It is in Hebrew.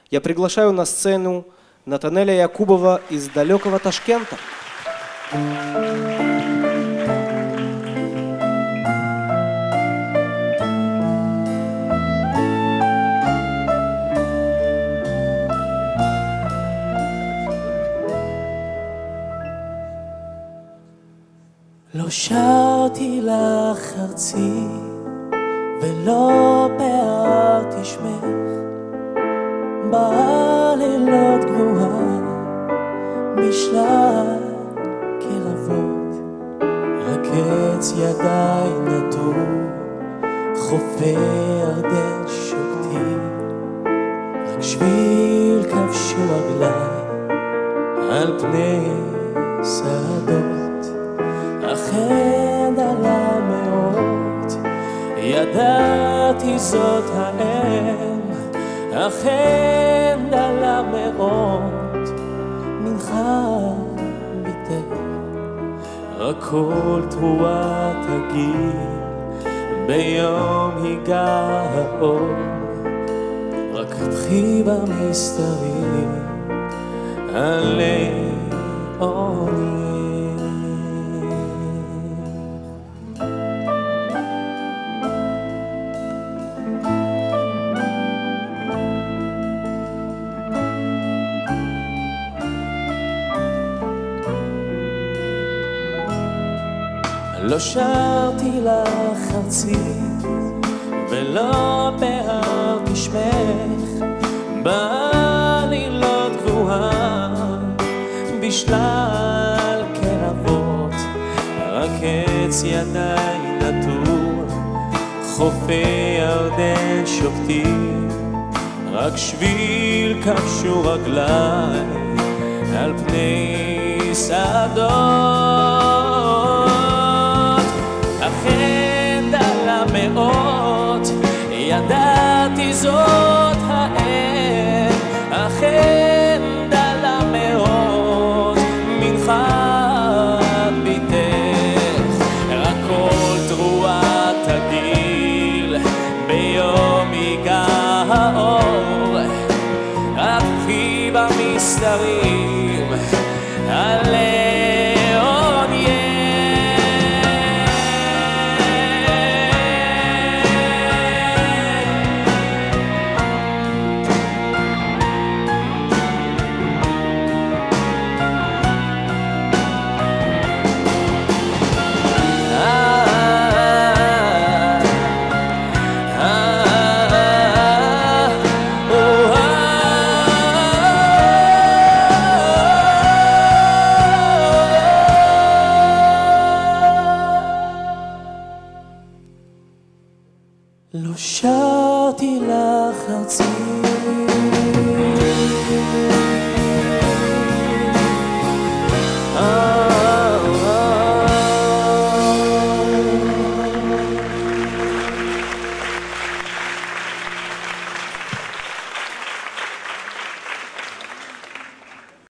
я приглашаю на сцену Натанеля Якубова из далекого Ташкента. לא שרתי לך ארצי ולא פערתי שמך בלילות גבוהה משלל קרבות רק עץ ידיי נטור חופי ירדן שוקטים רק שביל כבשו רגליי על פני שדות אכן דלה מאוד ידעתי זאת האם אכן דלה מאוד מנחה ביתך רק כל תרועת הגיל ביום היגע האור רק פחי במסתרים עלי עוני לא שרתי לך ארצי ולא פערתי שמך בלילות גבוהה בשלל קרבות רק עץ ידיי נטור חופי ירדן שוקטים רק שביל כבשו רגליי על פני שדות אכן דלה מאוד ידעתי זאת האם אכן דלה מאוד מנחת ביתך רק כל תרועת הגיל ביום היגע האור רק פי במסתרים עלי לא שרתי לך ארצי